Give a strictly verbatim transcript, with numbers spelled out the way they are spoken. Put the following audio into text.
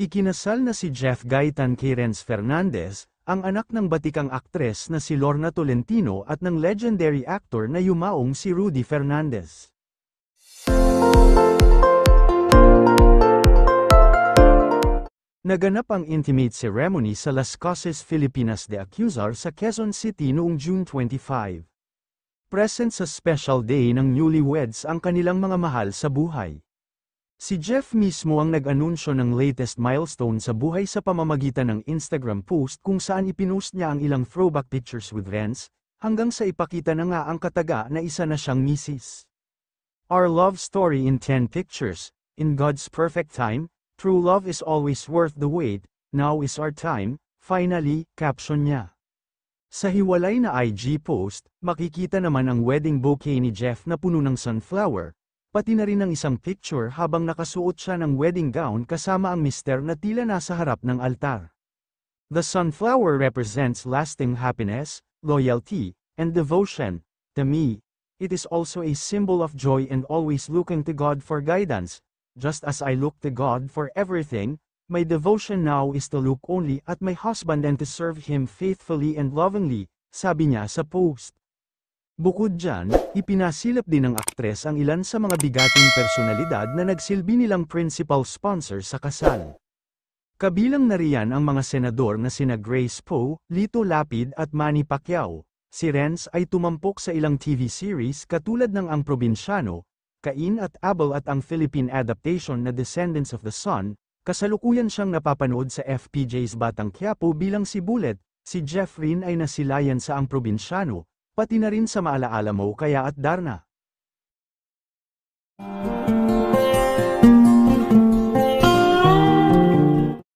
Ikinasal na si Jeff Gaitan kay Renz Fernandez, ang anak ng batikang aktres na si Lorna Tolentino at ng legendary actor na yumaong si Rudy Fernandez. Naganap ang intimate ceremony sa Las Casas, Filipinas de Accusar sa Quezon City noong June twenty-fifth. Present sa special day ng newlyweds ang kanilang mga mahal sa buhay. Si Jeff mismo ang nag-anunsyo ng latest milestone sa buhay sa pamamagitan ng Instagram post kung saan ipinost niya ang ilang throwback pictures with Renz, hanggang sa ipakita na nga ang kataga na isa na siyang misis. Our love story in ten pictures, in God's perfect time, true love is always worth the wait, now is our time, finally, caption niya. Sa hiwalay na I G post, makikita naman ang wedding bouquet ni Jeff na puno ng sunflower, pati na rin ang isang picture habang nakasuot siya ng wedding gown kasama ang mister na tila nasa harap ng altar. The sunflower represents lasting happiness, loyalty, and devotion. To me, it is also a symbol of joy and always looking to God for guidance. Just as I look to God for everything, my devotion now is to look only at my husband and to serve him faithfully and lovingly, sabi niya sa post. Bukod dyan, ipinasilip din ng aktres ang ilan sa mga bigating personalidad na nagsilbi nilang principal sponsor sa kasal. Kabilang na riyan ang mga senador na sina Grace Poe, Lito Lapid at Manny Pacquiao. Si Renz ay tumampok sa ilang T V series katulad ng Ang Probinsyano, Cain at Abel at ang Philippine adaptation na Descendants of the Sun. Kasalukuyan siyang napapanood sa F P J's Batang Quiapo bilang si Bullet. Si Jeff rin ay nasilayan sa Ang Probinsyano, pati na rin sa Maalaala Mo Kaya at Darna.